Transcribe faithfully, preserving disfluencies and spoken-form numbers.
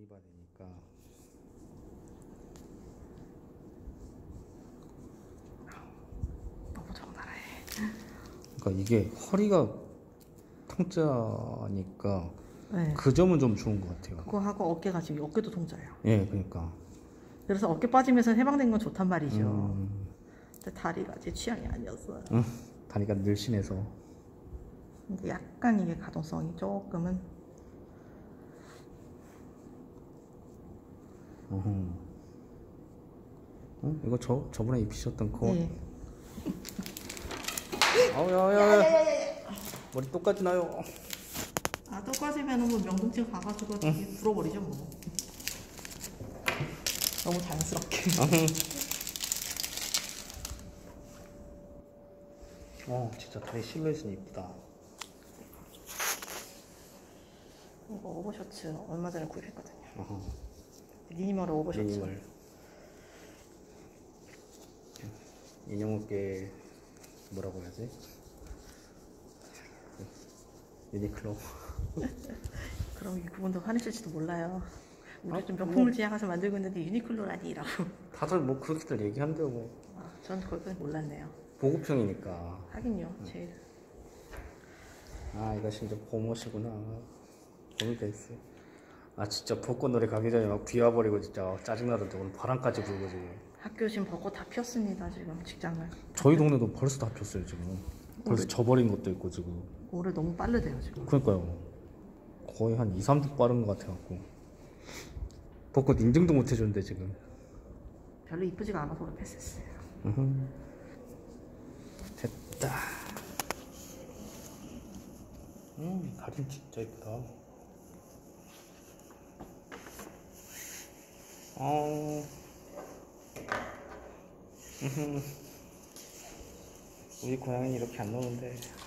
입어야 되니까. 너무 적나라해. 그러니까 이게 허리가 통짜니까 네. 그 점은 좀 좋은 것 같아요. 그거 하고 어깨가 지금 어깨도 통짜예요. 예, 그러니까. 그래서 어깨 빠지면서 해방된 건 좋단 말이죠. 음, 근데 다리가 제 취향이 아니었어요. 응? 다리가 늘씬해서. 근데 약간 이게 가동성이 조금은. 어흥. 어? 이거 저 저번에 입히셨던 그거. 예. 아우 야야야. 머리 똑같이 나요. 아, 또 꺼지면은 뭐 명동체 가가지고 되게 불어버리죠 뭐. 너무 자연스럽게. 어, 진짜 다리 실루엣은 이쁘다. 이거 오버셔츠 얼마 전에 구입했거든요. 어허. 미니멀 오버셔츠. 미니멀. 인형 어깨 뭐라고 해야지? 유니클로. 그럼 그분도 화내실지도 몰라요. 우리 아, 좀 명품을 뭐. 지향해서 만들고 있는데 유니클로라니라고. 다들 뭐 그렇게들 얘기한대요. 뭐 아, 전 그걸 몰랐네요. 보급형이니까. 하긴요, 제일. 아, 이거 진짜 봄옷이구나. 봄이 됐어. 아, 진짜 벚꽃 노래 가기 전에 막 비 와버리고 진짜 짜증나던데 오늘 바람까지 불고 지금. 학교 지금 벚꽃 다 피었습니다, 지금 직장을. 저희 동네도 벌써 다 폈어요 지금. 벌써 올해- 져버린 것도 있고 지금. 올해 너무 빠르대요, 지금. 그러니까요. 거의 한 이, 삼 주 빠른 것 같아갖고. 벚꽃 인증도 못 해줬는데 지금. 별로 이쁘지가 않아서 오늘 패스했어요. 으흠. 됐다. 음, 가림 진짜 이쁘다. 어. 으흠. 우리 고양이는 이렇게 안 노는데.